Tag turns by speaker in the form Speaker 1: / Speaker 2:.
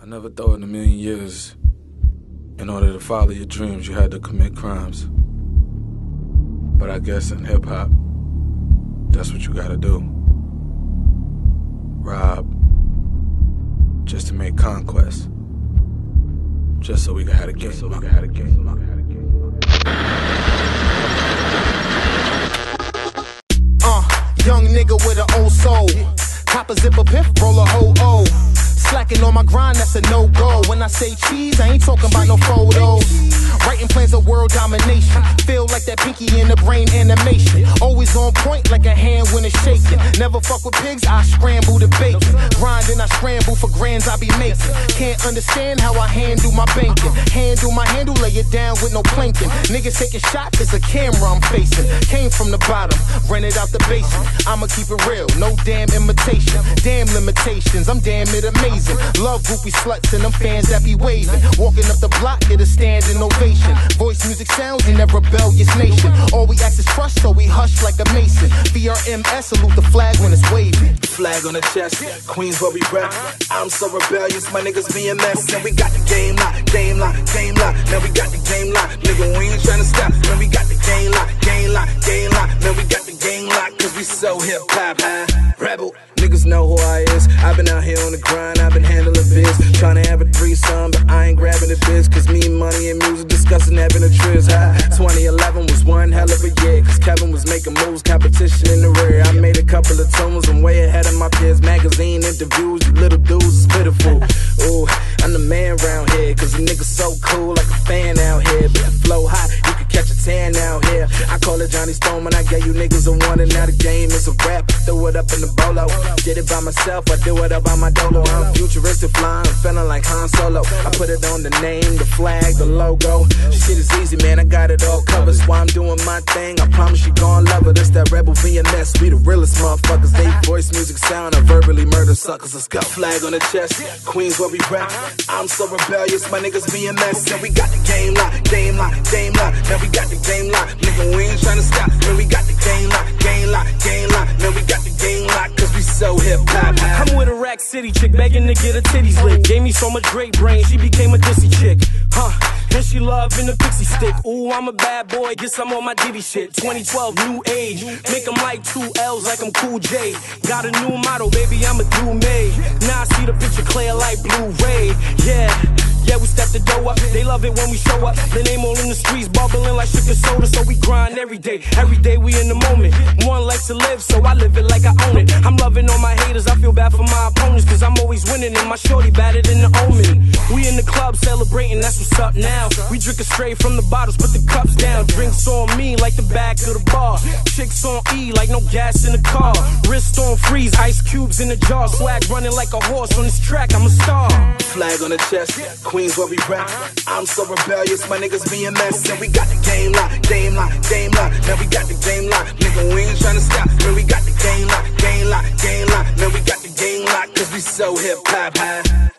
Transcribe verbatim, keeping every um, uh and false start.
Speaker 1: I never thought in a million years, in order to follow your dreams, you had to commit crimes. But I guess in hip-hop, that's what you gotta do. Rob, just to make conquest. Just so we can have a game, so we can have a game, so we can have a game.
Speaker 2: Uh, young nigga with an old soul. Cop a zipper piff, roll a ho oh. Slacking on my grind, that's a no-go. When I say cheese, I ain't talking about no photos. Writing plans of world domination. Feel like that pinky in the brain animation. Always on point like a hand when it's shaking. Never fuck with pigs, I scramble the bacon. Grind and I scramble for grands I be making. Can't understand how I handle my banking. Handle my handle, lay it down with no planking. Niggas taking shots, it's a camera I'm facing. Came from the bottom, rented out the basement. I'ma keep it real, no damn imitation. Damn limitations, I'm damn it amazing. Love groupie sluts and them fans that be waving. Walking up the block, get a standing ovation. Voice music sounds in that rebellious nation. All we ask is trust, so we hush like a mason. V R M S, salute the flag when it's waving.
Speaker 3: Flag on the chest, Queens where we rep. I'm so rebellious, my niggas be a mess. And we got the game locked, game locked, game locked. Man, we got the game locked, nigga, we ain't tryna stop. Man, we got the game locked, game locked, game locked. Man, we got the game locked, cause we so hip-hop, huh? Rebel, niggas know who I is. I've been out here on the grind, I've been handling biz. Tryna have a threesome, but I ain't grabbing the biz. Cause me, money, and music discussing having a trizz, huh? twenty eleven was one hell of a year. Cause Kevin was making moves, competition in the rear. I made a couple of tunes, I'm way ahead of my peers. Magazine interviews, you little dudes is pitiful. Ooh, I'm the man round here. Cause the niggas so cool, like a fan out here. But the flow hot, you can catch a tan out here. I call it Johnny Stone when I gave you niggas a one. And now the game is a rap, throw it up in the bolo. Did it by myself, I do it up by my dolo. I'm futuristic flying, I'm feeling like Han Solo. I put it on the name, the flag, the logo. Shit is easy, man, I got it all covered. That's why I'm doing my thing, I promise you gon' love it. It's that Rebel V M S, we the realest motherfuckers. They voice music sound, I verbally murder suckers. Let's go. Flag on the chest, Queens where we rap. I'm so rebellious, my niggas be a mess. And we got the game locked, game locked, game locked. Man, we got the game locked, nigga, we ain't tryna stop. Man, we got the game locked, game locked, game locked. Man, we got the game locked, cause we so hip-hop.
Speaker 4: I'm with a Rack City chick, begging to get her titties licked. Gave me so much great brain, she became a dissy chick. Huh, and she loving the pixie stick. Ooh, I'm a bad boy, guess I'm on my Diddy shit. twenty twelve, new age, make them like two L's like I'm Cool J. Got a new model, baby, I'm a do made. Now I see the picture clear like Blu-ray. Yeah, yeah, we step the dough up. They love it when we show up. The name all in the streets, bubbling like sugar soda. So we grind every day, every day we in the moment. One life to live, so I live it like I own it. I'm loving all my haters, I feel bad for my opponents. Cause I'm always winning and my shorty better than the omen. We in the club celebrating, that's what's up now. We drinking straight from the bottles, put the cups down. Drinks on me like the back of the bar. Chicks on E like no gas in the car. Wrist on freeze, ice cubes in the jar. Swag running like a horse on this track, I'm a star.
Speaker 3: Flag on the chest, Queens where we rap. I'm so rebellious, my niggas be a mess. And we got the game locked, game locked, game locked. Man, we got the game locked, nigga, we ain't tryna stop. Man, we got the game locked, game locked, game locked. Man, we got the game locked, cause we so hip-hop, huh?